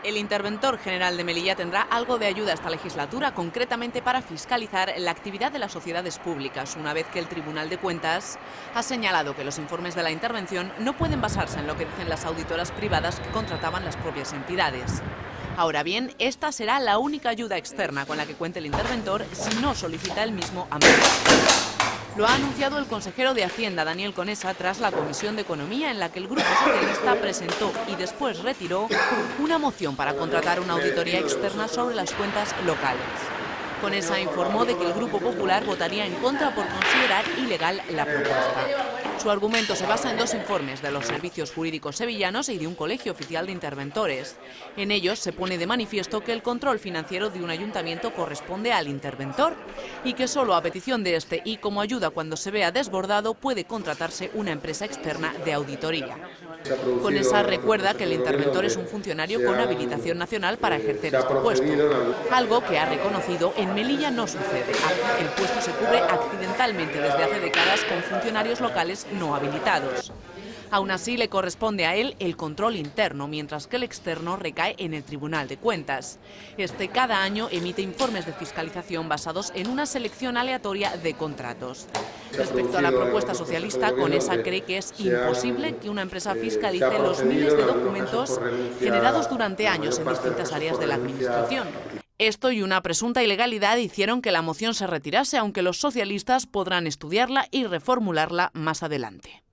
El interventor general de Melilla tendrá algo de ayuda esta legislatura, concretamente para fiscalizar la actividad de las sociedades públicas, una vez que el Tribunal de Cuentas ha señalado que los informes de la intervención no pueden basarse en lo que dicen las auditoras privadas que contrataban las propias entidades. Ahora bien, esta será la única ayuda externa con la que cuente el interventor si no solicita el mismo amparo. Lo ha anunciado el consejero de Hacienda, Daniel Conesa, tras la Comisión de Economía, en la que el Grupo Socialista presentó y después retiró una moción para contratar una auditoría externa sobre las cuentas locales. Conesa informó de que el Grupo Popular votaría en contra por considerar ilegal la propuesta. Su argumento se basa en dos informes de los servicios jurídicos sevillanos y de un colegio oficial de interventores. En ellos se pone de manifiesto que el control financiero de un ayuntamiento corresponde al interventor y que solo a petición de este y como ayuda cuando se vea desbordado puede contratarse una empresa externa de auditoría. Conesa recuerda que el interventor es un funcionario con habilitación nacional para ejercer este puesto, algo que ha reconocido en Melilla no sucede. Aquí el puesto se cubre accidentalmente desde hace décadas con funcionarios locales no habilitados. Aún así, le corresponde a él el control interno, mientras que el externo recae en el Tribunal de Cuentas. Este cada año emite informes de fiscalización basados en una selección aleatoria de contratos. Respecto a la propuesta socialista, Conesa cree que es imposible que una empresa fiscalice los miles de documentos generados durante años en distintas áreas de la administración. Esto y una presunta ilegalidad hicieron que la moción se retirase, aunque los socialistas podrán estudiarla y reformularla más adelante.